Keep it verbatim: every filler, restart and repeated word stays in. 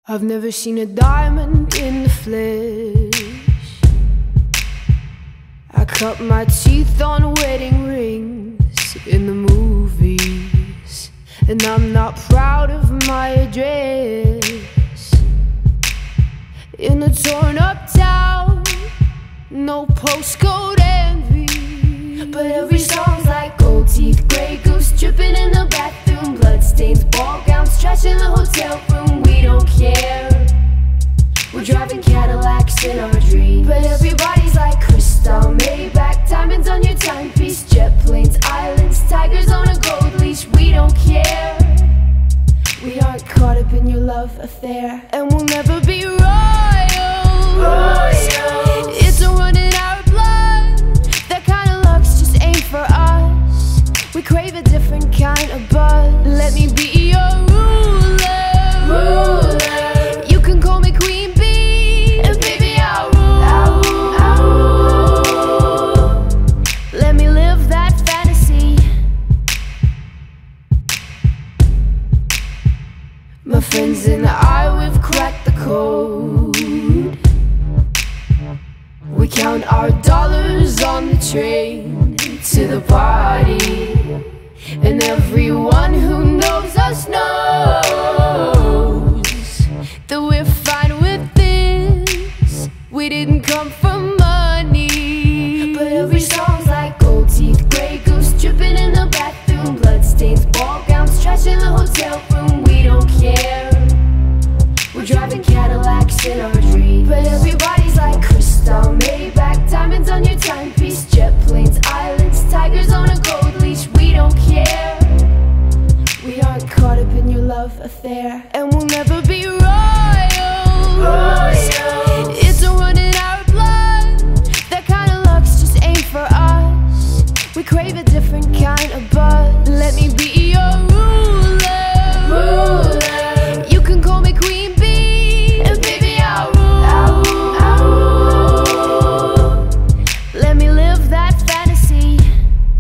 I've never seen a diamond in the flesh. I cut my teeth on wedding rings in the movies, and I'm not proud of my address. In a torn up town, no postcode envy, but every song's like gold teeth, grey goose dripping in the bathroom, bloodstains, ball gowns, trash in the hotel room. We don't care, we're driving Cadillacs in our dreams, but everybody's like crystal, Maybach, diamonds on your timepiece, jet planes, islands, tigers on a gold leash. We don't care, we aren't caught up in your love affair, and we'll never be royals. Royals. It's a run in our blood, that kind of luck's just ain't for us. We crave a different kind of buzz. Let me be your ruler, ruler. You can call me Queen Bee, and baby I'll rule, I'll rule, I'll rule. Let me live that fantasy. My friends and I, we've cracked the code. We count our dollars on the train to the party, and everyone who knows us knows that we're fine with this. We didn't come for money, but every song's like gold teeth, grey goose dripping in the bathroom, bloodstains, ball gowns, trash in the hotel room. We don't care, we're driving Cadillacs in our dreams, but everybody's like crystal, Maybach, diamonds on your timepiece, jet planes, islands, tigers on a gold leash. We don't care, we aren't caught up in your love affair, and we'll never be